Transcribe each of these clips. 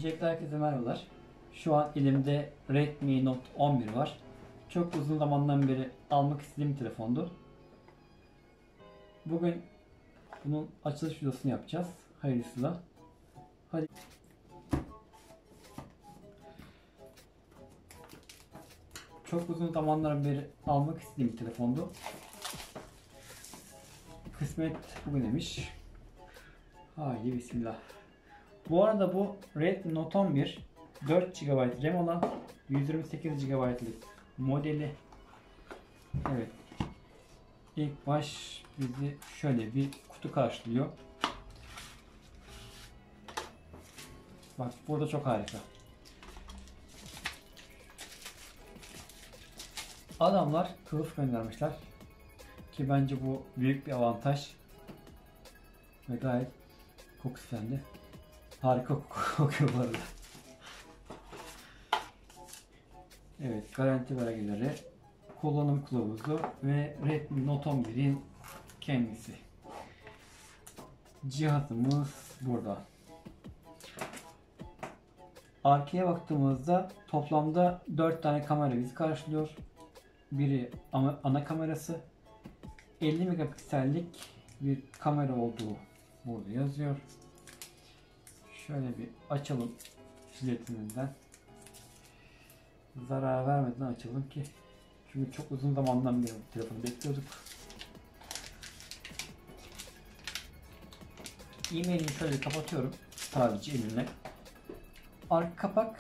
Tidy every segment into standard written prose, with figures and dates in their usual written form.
Öncelikle herkese merhabalar. Şu an elimde Redmi Note 11 var. Çok uzun zamandan beri almak istediğim bir telefondu. Bugün bunun açılış videosunu yapacağız. Hayırlısıyla. Hadi. Çok uzun zamandan beri almak istediğim bir telefondu. Kısmet bugüneymiş. Haydi bismillah. Bu arada bu Redmi Note 11 4 GB RAM olan 128 GB'lık modeli. Evet. İlk baş bizi şöyle bir kutu karşılıyor. Bak burada çok harika. Adamlar kılıf göndermişler. Ki bence bu büyük bir avantaj. Ve gayet kokusu sende. Harika kokuyor bu arada. Evet, garanti belgeleri, kullanım kılavuzu ve Redmi Note 11'in kendisi. Cihazımız burada. Arkaya baktığımızda toplamda 4 tane kamera bizi karşılıyor. Biri ana kamerası. 50 megapiksellik bir kamera olduğu burada yazıyor. Şöyle bir açalım jiletinden. Zarar vermeden açalım ki. Çünkü çok uzun zamandan beri telefonu bekliyorduk. E-mailini şöyle kapatıyorum. Sadece elimle. Arka kapak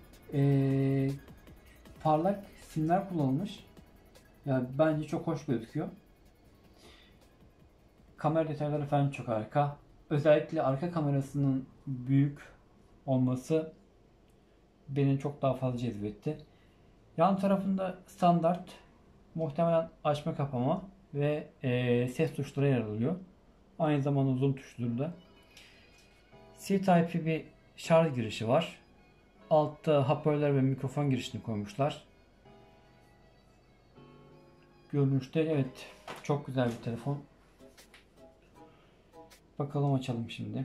parlak simler kullanılmış. Yani bence çok hoş gözüküyor. Kamera detayları falan çok harika. Özellikle arka kamerasının büyük olması beni çok daha fazla cezbetti. Yan tarafında standart muhtemelen açma kapama ve ses tuşları yer alıyor. Aynı zamanda zoom tuşları da. C-Type bir şarj girişi var. Altta hoparlör ve mikrofon girişini koymuşlar. Görünüşte evet çok güzel bir telefon. Bakalım açalım şimdi.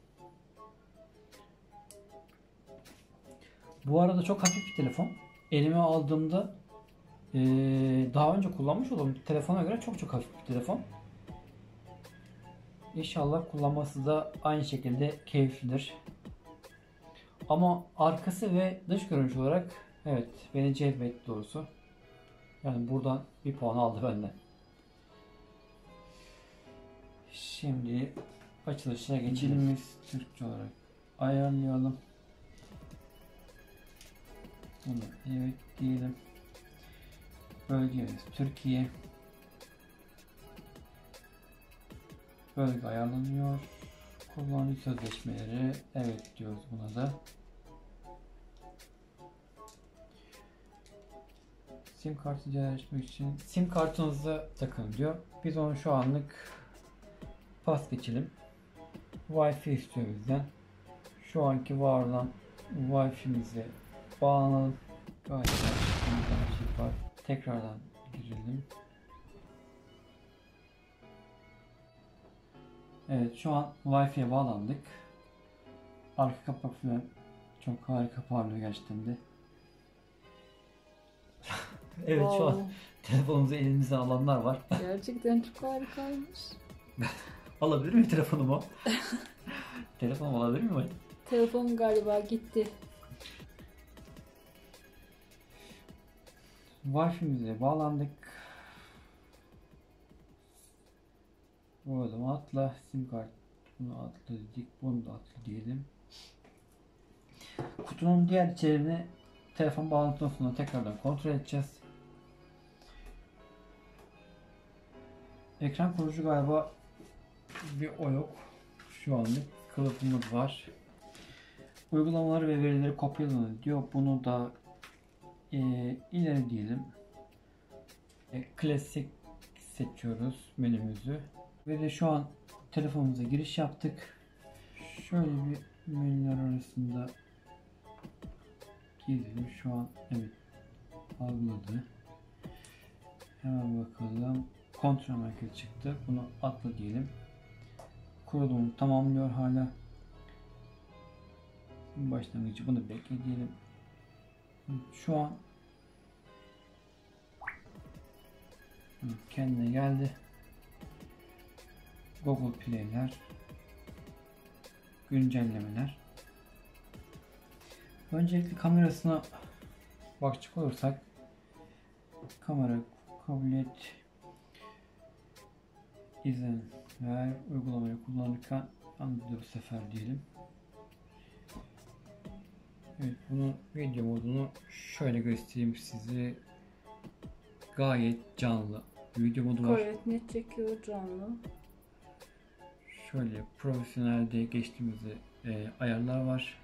Bu arada çok hafif bir telefon. Elime aldığımda daha önce kullanmış olduğum telefona göre çok hafif bir telefon. İnşallah kullanması da aynı şekilde keyiflidir. Ama arkası ve dış görünüş olarak evet beni cezbetti doğrusu. Yani buradan bir puan aldı benden. Şimdi açılışına geçelim. Dilimiz Türkçe olarak ayarlayalım. Bunu evet diyelim. Bölgemiz Türkiye. Bölge ayarlanıyor. Kullanıcı sözleşmeleri evet diyoruz buna da. Sim kartı yerleştirmek için sim kartınızı takın diyor. Biz onu şu anlık pas geçelim. Wi-Fi istiyor bizden. Şu anki var olan Wi-Fi'mize bağlanalım. Gayet bir şey var. Tekrardan girelim. Evet şu an Wi-Fi'ye bağlandık. Arka kapak falan çok harika parlıyor gerçekten de. Evet şu an telefonumuzu elimize alanlar var. Gerçekten çok harikaymış. Alabilir miyim telefonumu? Telefonumu alabilir miyim? Telefonum galiba gitti. Wi-Fi'mize bağlandık. Buradan atla. Sim kart. Bunu atla dedik. Bunu da atla diyelim. Kutunun diğer içeriğini telefon bağlantıdan sonra tekrardan kontrol edeceğiz. Ekran koruyucu galiba bir o yok. Şu anlık kılıfımız var. Uygulamaları ve verileri kopyalanın diyor. Bunu da ileri diyelim. Klasik seçiyoruz menümüzü. Ve de şu an telefonumuza giriş yaptık. Şöyle bir menüler arasında girelim. Şu an evet algıladı. Hemen bakalım. Kontrol merkezi çıktı. Bunu atla diyelim. Kurulumu tamamlıyor hala. başlangıcı bunu bekleyelim. Şu an kendine geldi. Google Play'ler, güncellemeler. Öncelikle kamerasına bakacak olursak, kamera kabul et, izin ver, uygulamayı kullanırken anladı bu sefer diyelim. Evet, bunun video modunu şöyle göstereyim size. Gayet canlı video modu var. Gayet net çekiyor, canlı. Şöyle profesyonelde geçtiğimizde ayarlar var.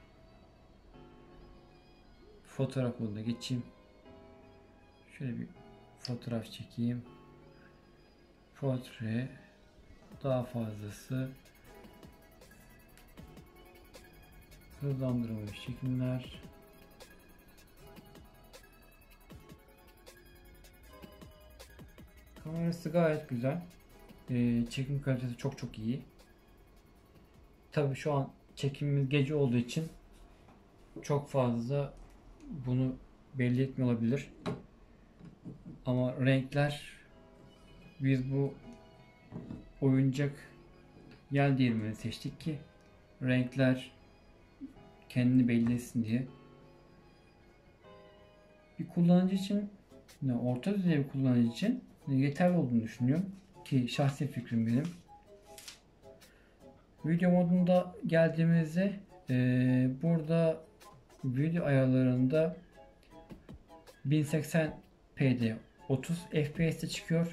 Fotoğraf moduna geçeyim. Şöyle bir fotoğraf çekeyim. Portre, daha fazlası, hızlandırılmış çekimler, kamerası gayet güzel. Çekim kalitesi çok iyi. Tabii şu an çekimimiz gece olduğu için çok fazla bunu belli etmiyor olabilir. Ama renkler, biz bu oyuncak yel değirmeni seçtik ki renkler kendini belli etsin diye. Bir kullanıcı için, orta düzey bir kullanıcı için yeterli olduğunu düşünüyorum ki şahsi fikrim benim. Video modunda geldiğimizde burada video ayarlarında 1080p'de 30 FPS'te çıkıyor.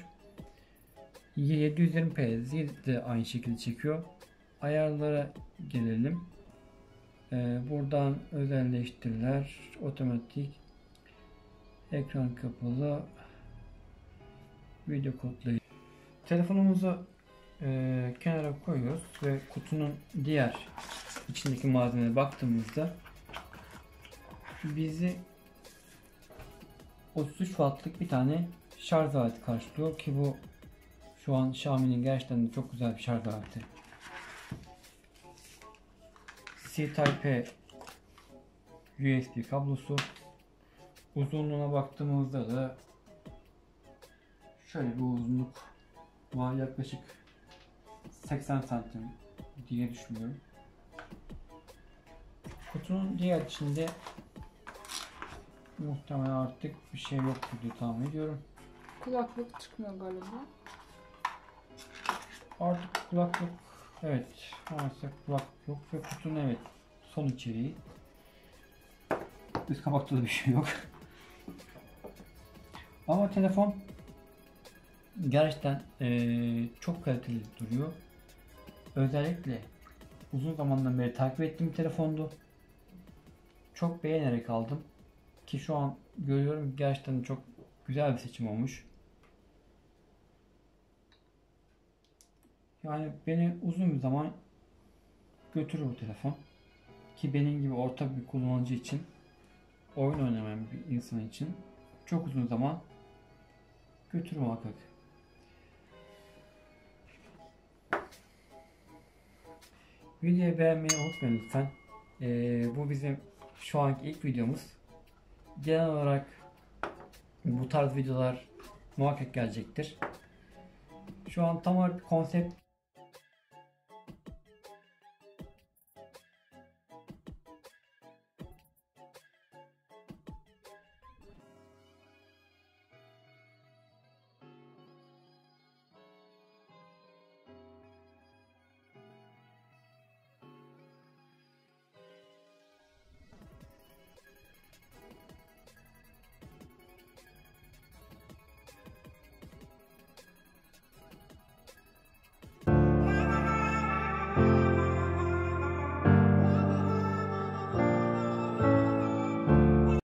720p de aynı şekilde çekiyor. Ayarlara gelelim. Buradan özelleştiriler, otomatik, ekran kapalı, video kodlayıcı. Telefonumuzu kenara koyuyoruz ve kutunun diğer içindeki malzemeye baktığımızda bizi 33 wattlık bir tane şarj aleti karşılıyor ki bu şu an Xiaomi'nin gerçekten de çok güzel bir şarj aleti. C-Type USB kablosu. Uzunluğuna baktığımızda da şöyle bir uzunluk var, yaklaşık 80 santim diye düşünüyorum. Kutunun diğer içinde muhtemelen artık bir şey yoktur diye tahmin ediyorum. Kulaklık çıkmıyor galiba. Artık kulaklık, evet, maalesef kulaklık yok ve kutunun evet son içeriği. Üst kapakta da bir şey yok. Ama telefon gerçekten çok kaliteli duruyor. Özellikle uzun zamandan beri takip ettiğim telefondu. Çok beğenerek aldım. Ki şu an görüyorum, gerçekten çok güzel bir seçim olmuş. Yani beni uzun bir zaman götürür bu telefon. Ki benim gibi orta bir kullanıcı için, oyun oynamayan bir insan için çok uzun zaman götürür muhakkak. Videoyu beğenmeyi unutmayın lütfen. Bu bizim şu anki ilk videomuz. Genel olarak bu tarz videolar muhakkak gelecektir. Şu an tam olarak bir konsept